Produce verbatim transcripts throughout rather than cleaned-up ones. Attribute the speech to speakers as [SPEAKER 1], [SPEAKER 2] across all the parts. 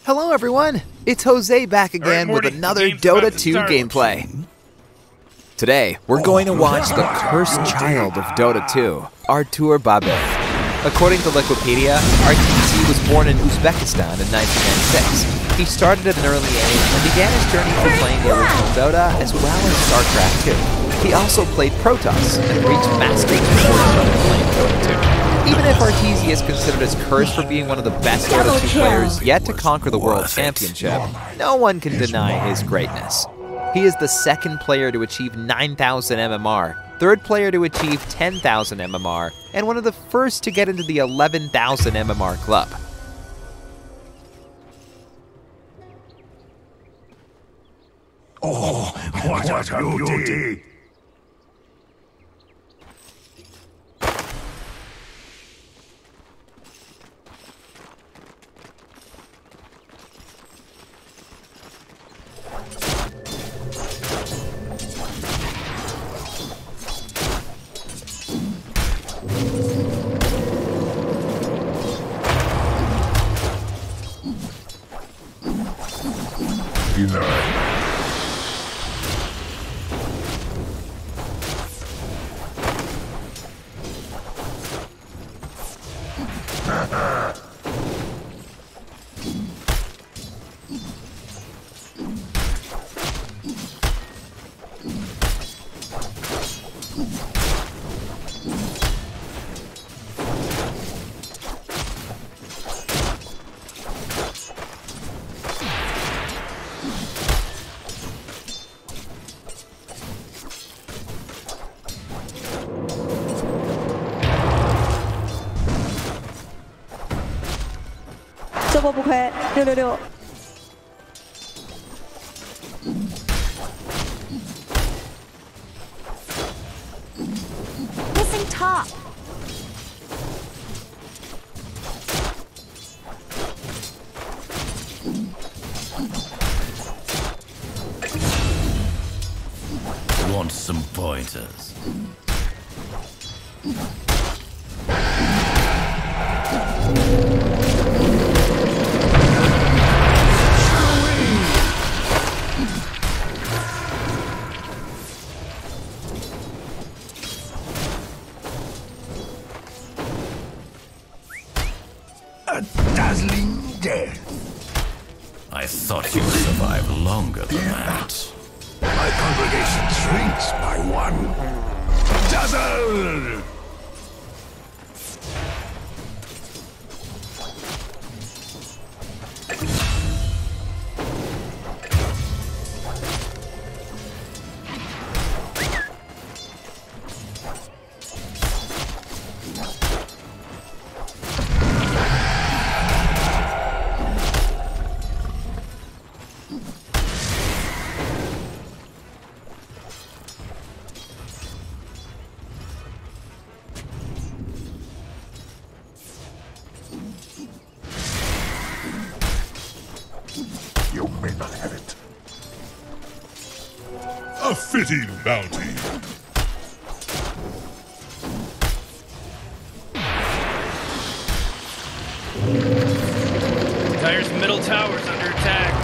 [SPEAKER 1] Hello everyone, it's Jose back again
[SPEAKER 2] All right, Morty,
[SPEAKER 1] with another
[SPEAKER 2] the game's about
[SPEAKER 1] Dota
[SPEAKER 2] to
[SPEAKER 1] two
[SPEAKER 2] start.
[SPEAKER 1] Today. Today, we're going to watch the cursed child of Dota two, Artur Babe. According to Wikipedia, Arteezy was born in Uzbekistan in nineteen ninety-six. He started at an early age and began his journey through playing the original Dota as well as StarCraft two. He also played Protoss and reached Masters before he started playing Dota two. Even if Arteezy is considered as cursed for being one of the best Dota two players yet to conquer the World Championship, no one can deny his greatness. He is the second player to achieve nine thousand M M R, third player to achieve ten thousand M M R, and one of the first to get into the eleven thousand M M R club.
[SPEAKER 3] Oh, what, what a beauty!
[SPEAKER 4] Missing top.
[SPEAKER 3] Want some pointers? A dazzling death. I thought you'd survive longer than that. My congregation shrinks by one. Dazzle! You may not have it. A fitting bounty.
[SPEAKER 2] Dire's middle tower's under attack.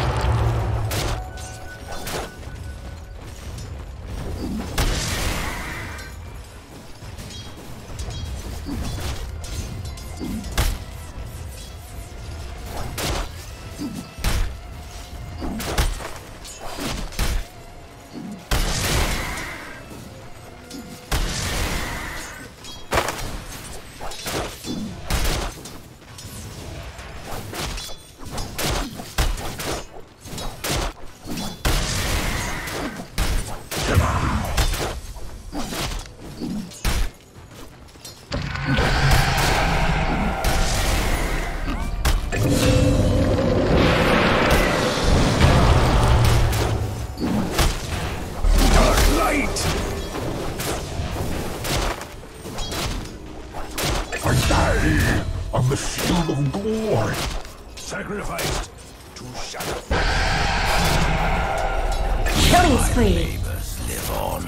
[SPEAKER 3] On the field of glory, sacrificed to shadow.
[SPEAKER 4] Killing spree.
[SPEAKER 3] Neighbors live on.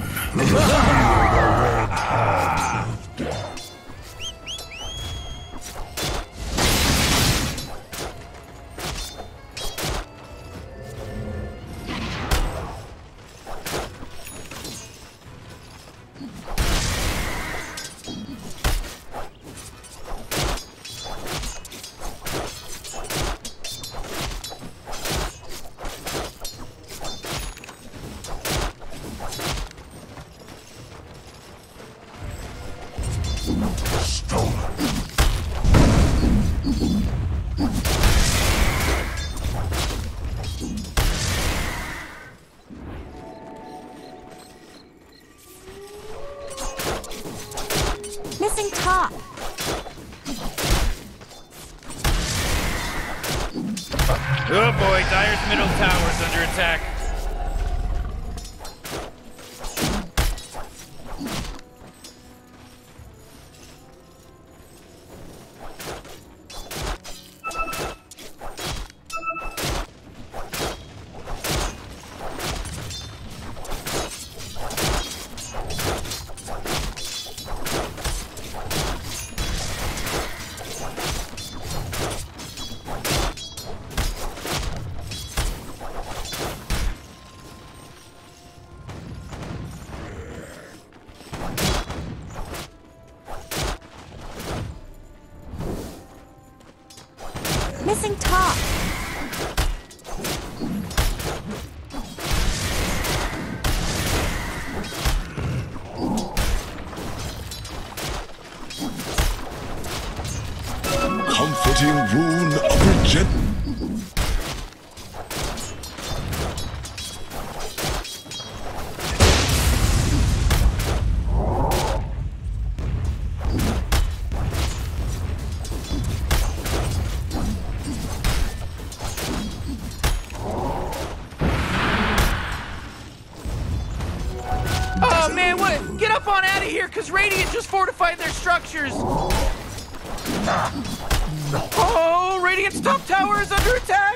[SPEAKER 2] Oh boy, Dire's middle tower is under attack.
[SPEAKER 4] Missing top.
[SPEAKER 3] Comforting rune of regeneration.
[SPEAKER 2] Oh man, what? Get up on out of here, cause Radiant just fortified their structures. Oh, Radiant's top tower is under attack.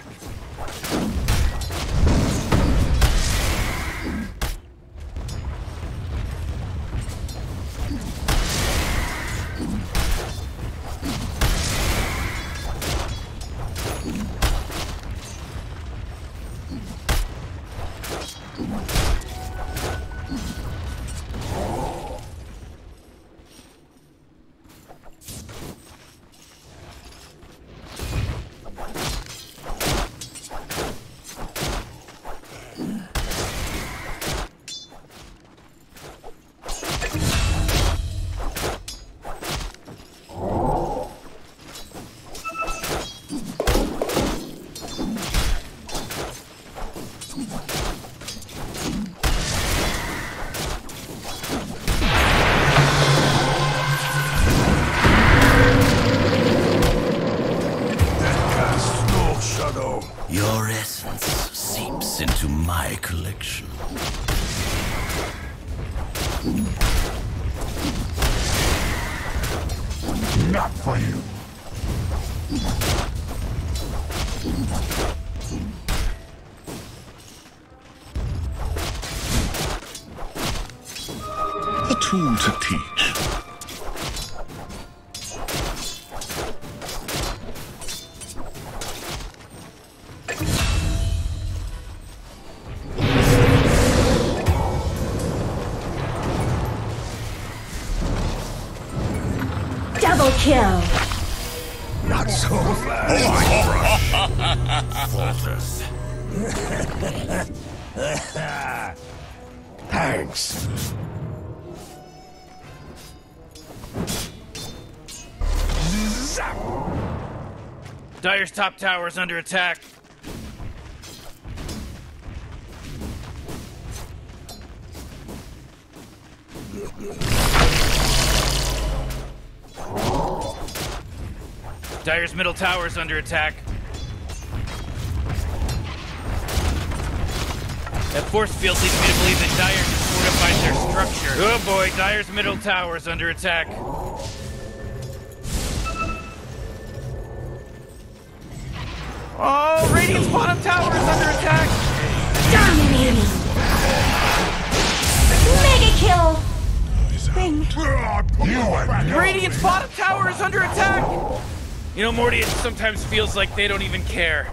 [SPEAKER 3] Your essence seeps into my collection. Not for you. A tool to teach.
[SPEAKER 4] Double kill.
[SPEAKER 3] Not so fast. Falters. Thanks.
[SPEAKER 2] Dire's top tower is under attack. Dire's middle tower is under attack. That force field leads me to believe that Dire just fortified their structure. Oh boy, Dire's middle tower is under attack. Oh, Radiant's bottom tower is under attack.
[SPEAKER 4] Dominating. Mega kill. Ring.
[SPEAKER 2] Radiant's bottom tower is under attack. You know, Morty, it sometimes feels like they don't even care.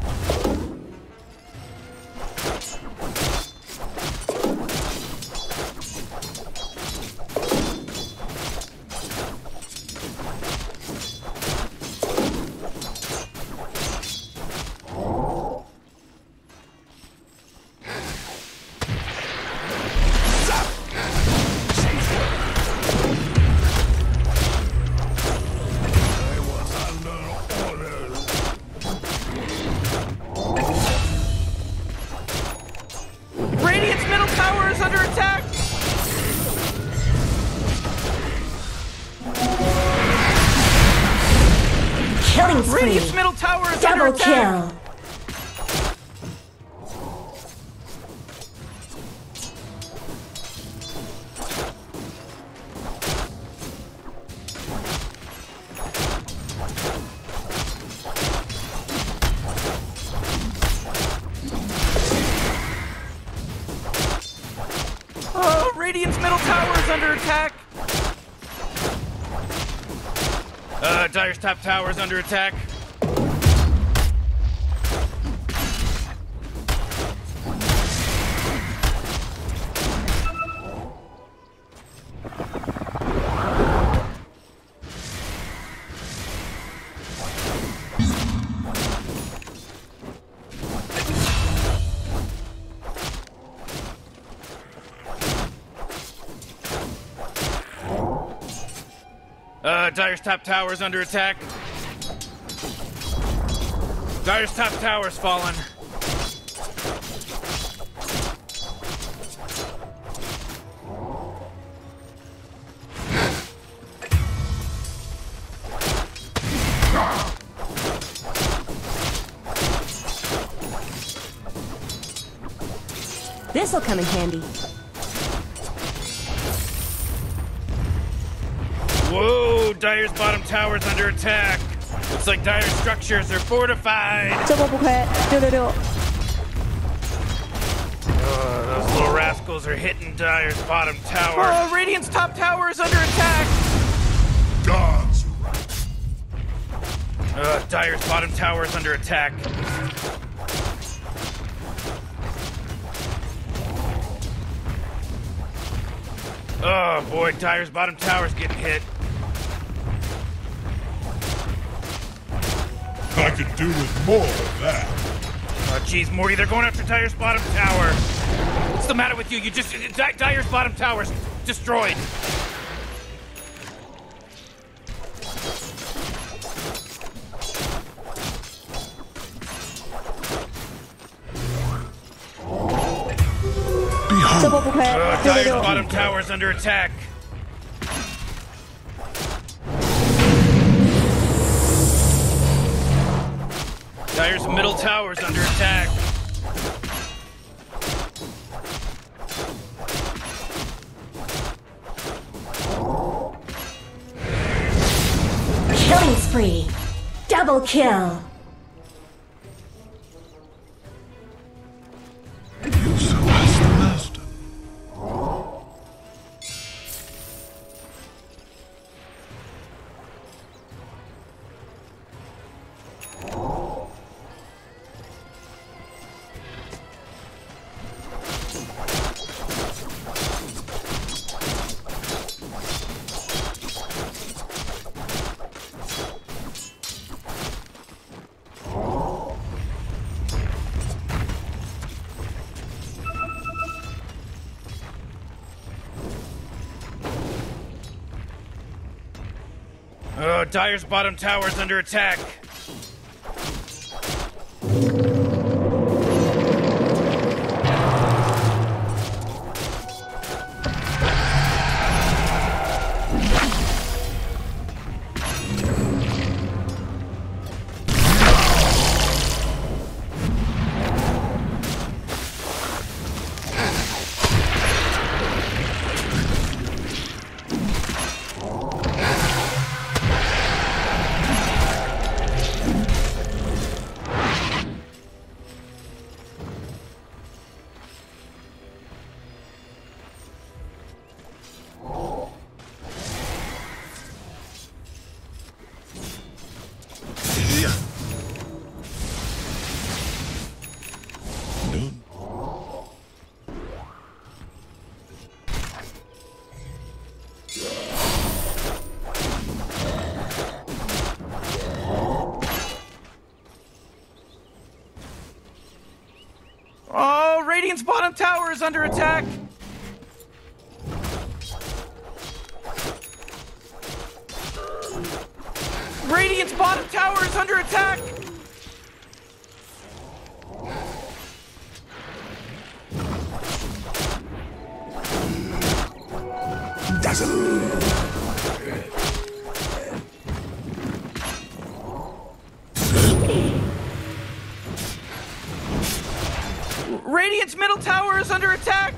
[SPEAKER 4] Killing spree.
[SPEAKER 2] Radiant's middle tower is
[SPEAKER 4] Double
[SPEAKER 2] under attack.
[SPEAKER 4] kill.
[SPEAKER 2] Radiant's middle tower is under attack. Uh, Dire's top tower is under attack. Uh, Dire's top tower is under attack. Dire's top tower's fallen.
[SPEAKER 4] This'll come in handy.
[SPEAKER 2] Whoa, Dire's bottom tower's under attack. Looks like Dire's structures are fortified.
[SPEAKER 5] 这波不亏，六六六。
[SPEAKER 2] Uh, those little rascals are hitting Dire's bottom tower. Oh, Radiant's top tower is under attack.
[SPEAKER 3] God's
[SPEAKER 2] Uh, Dire's bottom tower is under attack. Oh boy, Dire's bottom tower's getting hit.
[SPEAKER 3] I could do with more of that.
[SPEAKER 2] Oh jeez, Morty, they're going after Dire's bottom tower. What's the matter with you? You just... Di Dire's bottom tower's destroyed.
[SPEAKER 3] Behold,
[SPEAKER 5] 这波不亏，
[SPEAKER 2] Uh,
[SPEAKER 5] 六六
[SPEAKER 2] Dire's
[SPEAKER 5] 六。
[SPEAKER 2] bottom tower's under attack. Dire's middle tower's under attack.
[SPEAKER 4] Killing spree. Double kill.
[SPEAKER 3] you surpass the master.
[SPEAKER 2] Uh, Dire's bottom tower's under attack. Oh, Radiant's bottom tower is under attack. Radiant's bottom tower is under attack.
[SPEAKER 3] Dazzle.
[SPEAKER 2] Radiant's middle tower is under attack.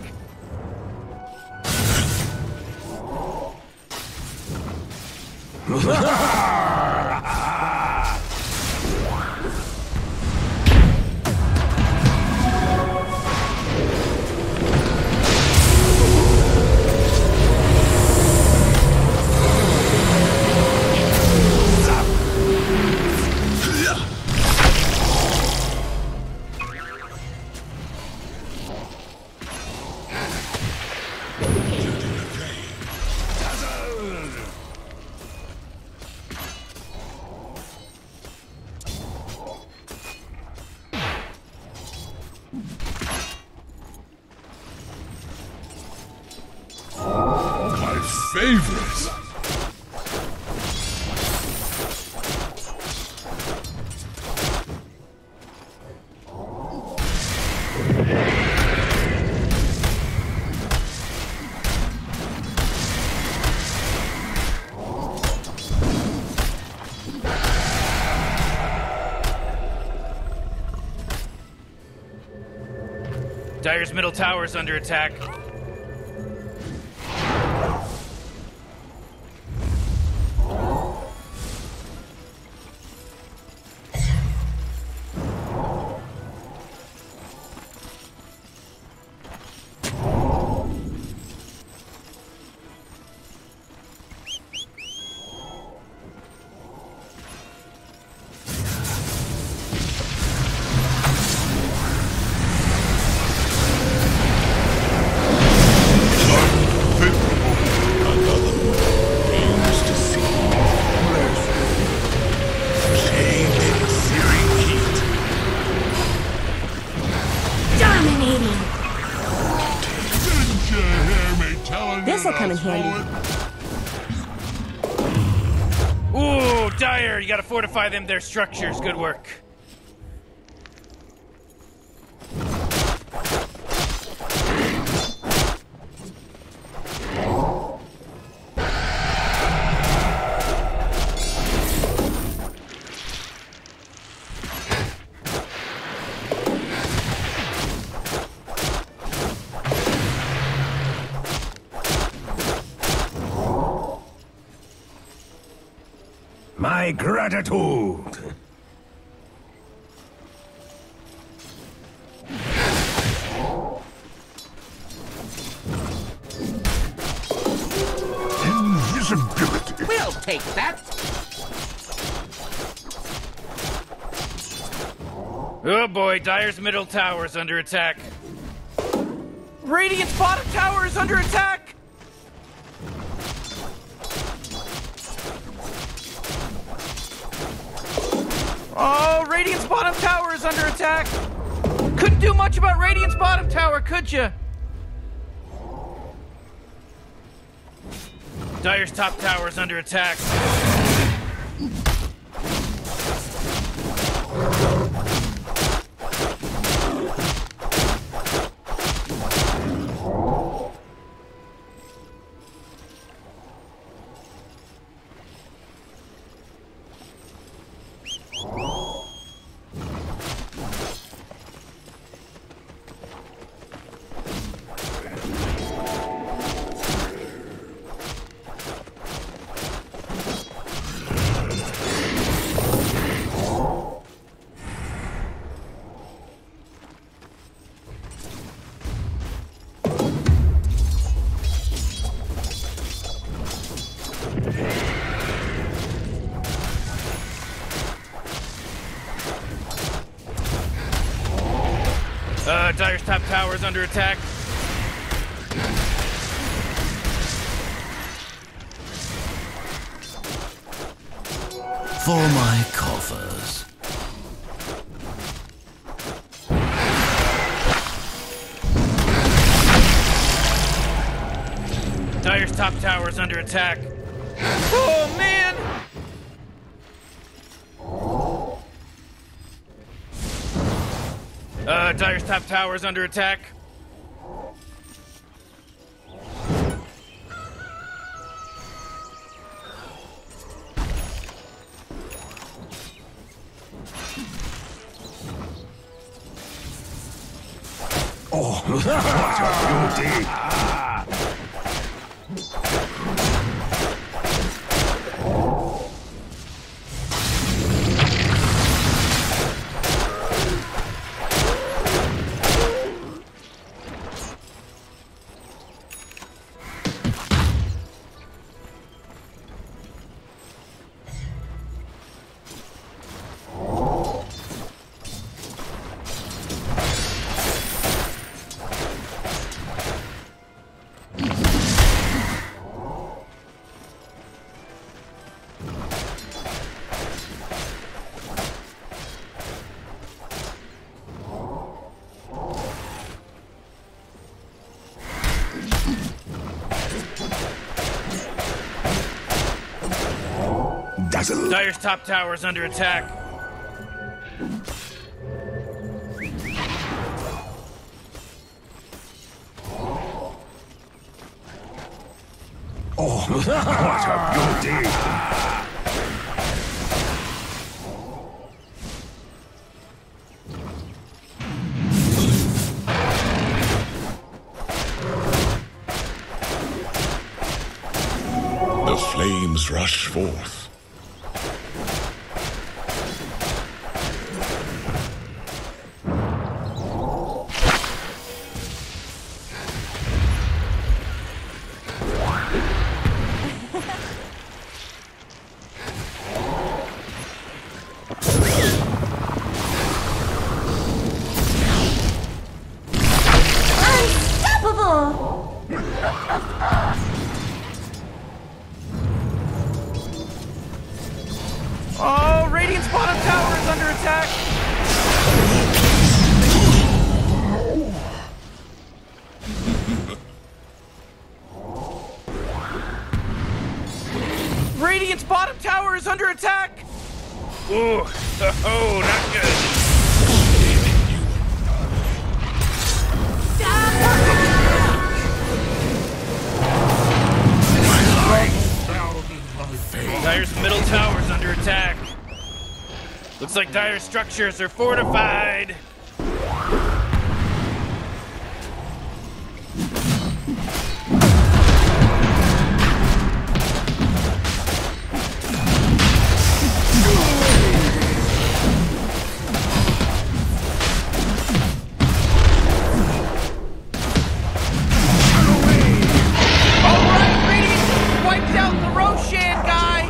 [SPEAKER 3] favorite.
[SPEAKER 2] Dire's middle tower is under attack.
[SPEAKER 4] This'll come in handy.
[SPEAKER 2] Ooh, Dire, you gotta fortify them, their structures. Good work.
[SPEAKER 3] My gratitude. Invisibility.
[SPEAKER 5] We'll take that.
[SPEAKER 2] Oh boy, Dire's middle tower is under attack. Radiant's bottom tower is under attack! Oh, Radiant's bottom tower is under attack! Couldn't do much about Radiant's bottom tower, could ya? Dire's top tower is under attack. Uh, Dire's top tower is under attack.
[SPEAKER 3] For my coffers.
[SPEAKER 2] Dire's top tower is under attack. Oh, man! Uh, Dire's top tower is under attack.
[SPEAKER 3] Oh, what a beauty! dazzle.
[SPEAKER 2] Dire's top tower is under attack.
[SPEAKER 3] Oh, what a beauty! The flames rush forth.
[SPEAKER 2] Oh, Radiant's bottom tower is under attack! Radiant's bottom tower is under attack! Ooh, oh, not good. Dire's middle tower is under attack. Looks like Dire's structures are fortified. Alright, Radiant wiped out the Roshan guy!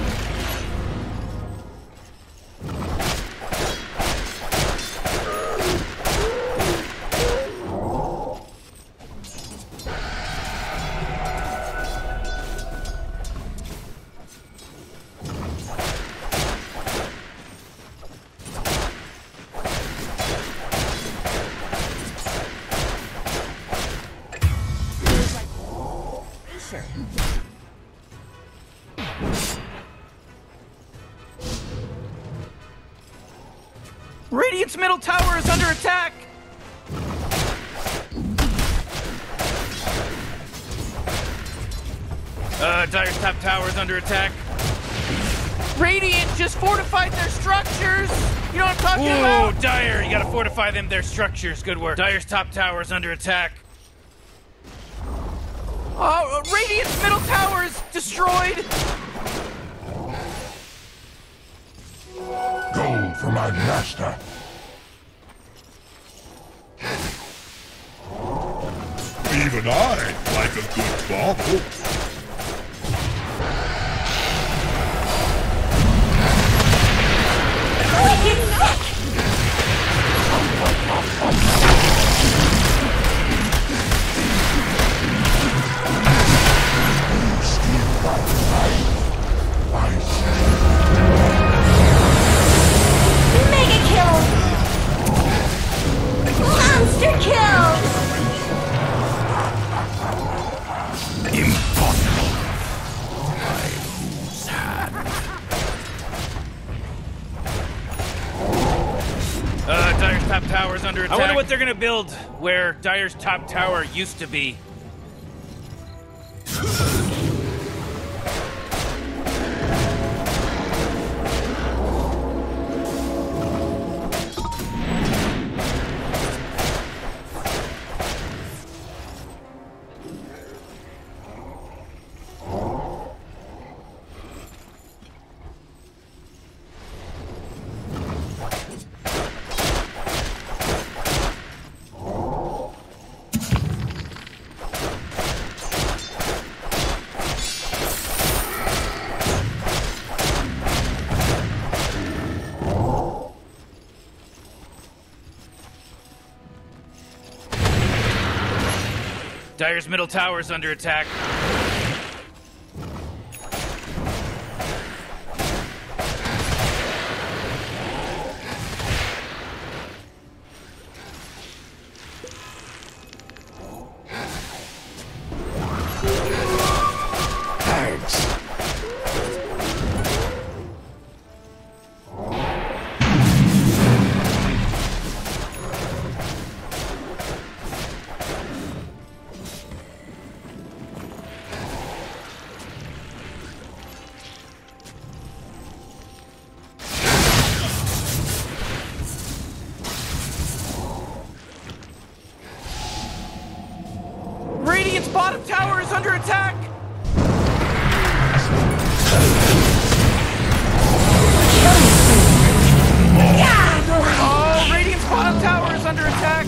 [SPEAKER 2] Radiant's middle tower is under attack! Uh, Dire's top tower is under attack. Radiant just fortified their structures! You know what I'm talking Ooh, about? Dire, you gotta fortify them, their structures. Good work. Dire's top tower is under attack. Oh, uh, Radiant's middle tower is destroyed!
[SPEAKER 3] Gold for my master. Even I like a good bauble.
[SPEAKER 4] Mega kill! Monster kill!
[SPEAKER 3] Impossible. By whose hand?
[SPEAKER 2] Uh, Dire's top tower is under attack. I wonder what they're gonna build where Dire's top tower used to be. Dire's middle tower is under attack. Radiant's bottom tower is under attack! Oh, Radiant's bottom tower is under attack!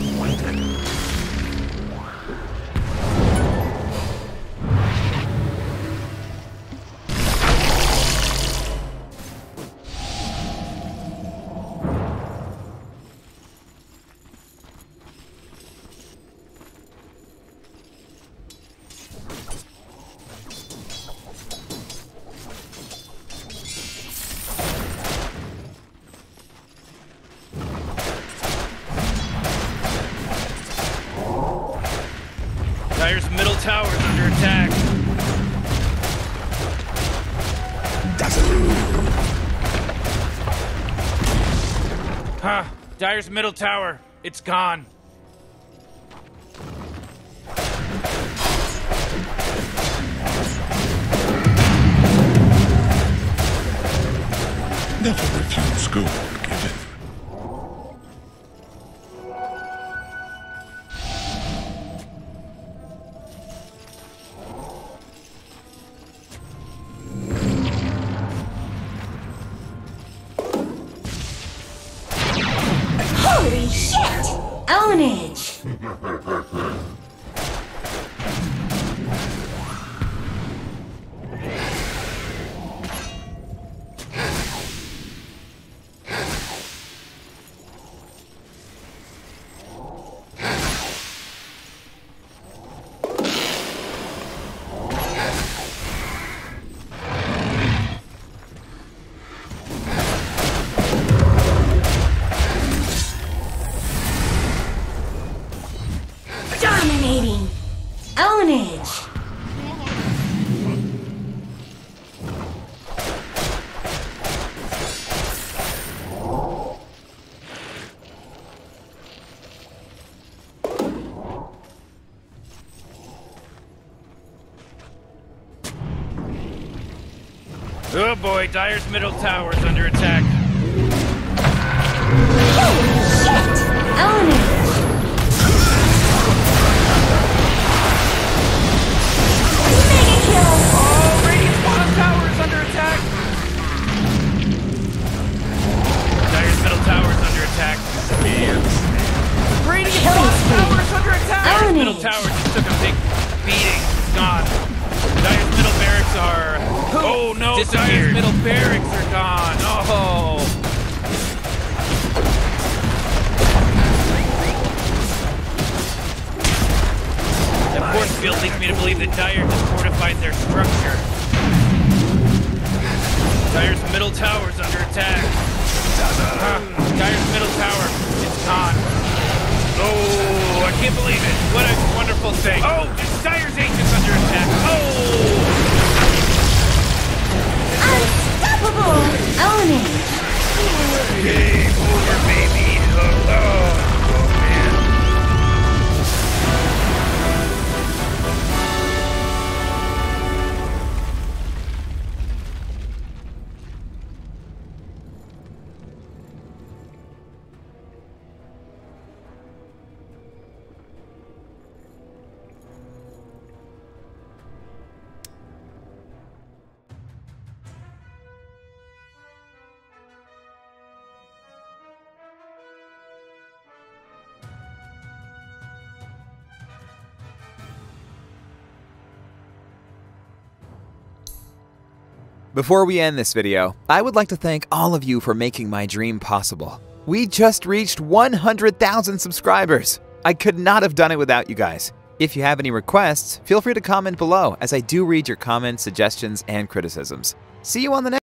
[SPEAKER 2] Dire's middle tower is under attack. Huh. Dire's middle tower. It's gone.
[SPEAKER 3] Never refuse gold given.
[SPEAKER 4] Holy shit! Ownage! Dominating! Ownage!
[SPEAKER 2] Oh boy, Dire's middle tower is under attack.
[SPEAKER 4] Holy shit! Ownage! Mega kill!
[SPEAKER 2] Oh, Radiant's bottom tower is under attack. Dire's middle tower is under attack. Radiant's bottom tower is under attack. Dire's middle tower just took a big beating. It's gone. Dire's middle barracks are... Oh no, Dire's middle barracks are gone. Oh. The force field leads me to believe that Dire just fortified their structure. Dire's middle tower is under attack. Huh. Dire's middle tower is gone. Oh, I can't believe it. What a wonderful thing. Oh, Dire's agent's under attack. Oh!
[SPEAKER 4] Unstoppable! Ownage!
[SPEAKER 2] Game over, baby. Oh, oh, oh man.
[SPEAKER 1] Before we end this video, I would like to thank all of you for making my dream possible. We just reached one hundred thousand subscribers. I could not have done it without you guys. If you have any requests, feel free to comment below, as I do read your comments, suggestions, and criticisms. See you on the next